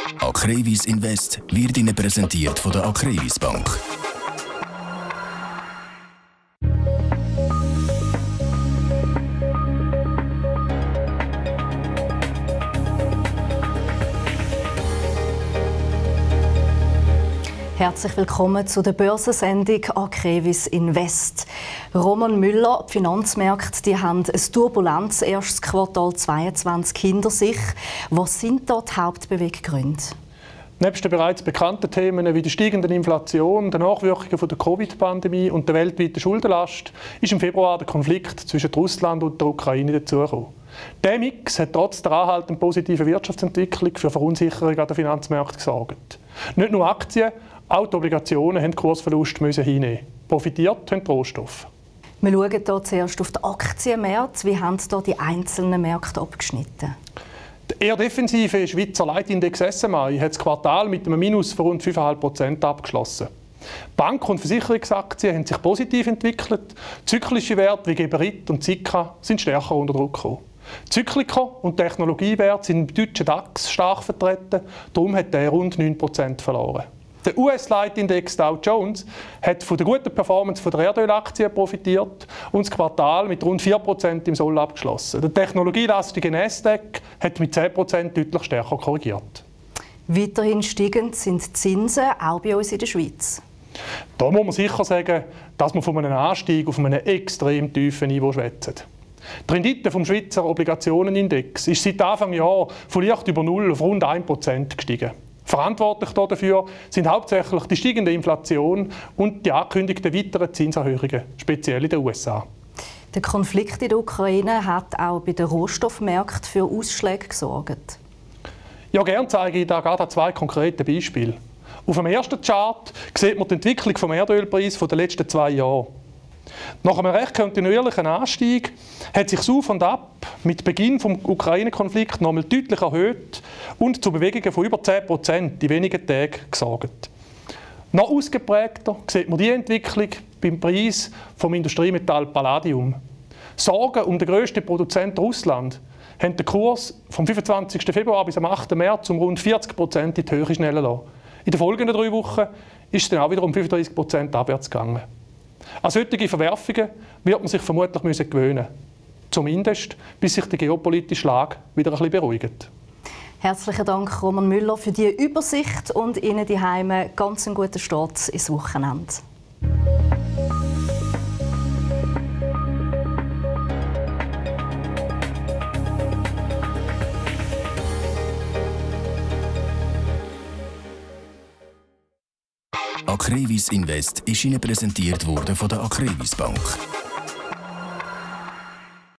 Acrevis Invest wird Ihnen präsentiert von der Acrevis Bank. Herzlich willkommen zu der Börsensendung Acrevis Invest. Roman Müller, die Finanzmärkte die haben ein turbulentes erstes Quartal 2022 hinter sich. Was sind dort die Hauptbeweggründe? Neben den bereits bekannten Themen wie der steigenden Inflation, den Nachwirkungen der Covid-Pandemie und der weltweiten Schuldenlast ist im Februar der Konflikt zwischen Russland und der Ukraine dazugekommen. Dieser Mix hat trotz der anhaltenden positiven Wirtschaftsentwicklung für Verunsicherung an den Finanzmärkten gesorgt. Nicht nur Aktien, auch die Obligationen mussten Kursverluste hinnehmen. Profitiert haben die Rohstoffe. Wir schauen hier zuerst auf die Aktienmärkte. Wie haben hier die einzelnen Märkte abgeschnitten? Der eher defensive Schweizer Leitindex SMI hat das Quartal mit einem Minus von rund 5,5% abgeschlossen. Bank- und Versicherungsaktien haben sich positiv entwickelt. Zyklische Werte wie Geberit und Sika sind stärker unter Druck gekommen. Zykliker und Technologiewerte sind im deutschen DAX stark vertreten, darum hat er rund 9% verloren. Der US-Leitindex Dow Jones hat von der guten Performance der Erdölaktien profitiert und das Quartal mit rund 4% im Soll abgeschlossen. Der technologielastige Nasdaq hat mit 10% deutlich stärker korrigiert. Weiterhin steigend sind die Zinsen, auch bei uns in der Schweiz. Da muss man sicher sagen, dass wir von einem Anstieg auf einem extrem tiefen Niveau schwätzen. Die Rendite vom Schweizer Obligationenindex ist seit Anfang Jahr von leicht über 0 auf rund 1% gestiegen. Verantwortlich dafür sind hauptsächlich die steigende Inflation und die angekündigten weiteren Zinserhöhungen, speziell in den USA. Der Konflikt in der Ukraine hat auch bei den Rohstoffmärkten für Ausschläge gesorgt. Ja, gerne zeige ich da gerade zwei konkrete Beispiele. Auf dem ersten Chart sieht man die Entwicklung des Erdölpreises der letzten 2 Jahre. Nach einem recht kontinuierlichen Anstieg hat sich auf und ab mit Beginn des Ukraine-Konflikts nochmal deutlich erhöht und zu Bewegungen von über 10% in wenigen Tagen gesorgt. Noch ausgeprägter sieht man die Entwicklung beim Preis des Industriemetall Palladium. Sorgen um den grössten Produzenten Russland haben den Kurs vom 25. Februar bis am 8. März um rund 40% in die Höhe schnellen lassen. In den folgenden 3 Wochen ist es dann auch wieder um 35% abwärts gegangen. An solche Verwerfungen wird man sich vermutlich gewöhnen müssen. Zumindest, bis sich die geopolitische Lage wieder ein bisschen beruhigt. Herzlichen Dank, Roman Müller, für diese Übersicht und Ihnen die Heime ganz einen guten Start ins Wochenende. Acrevis Invest ist Ihnen präsentiert worden von der Acrevis Bank.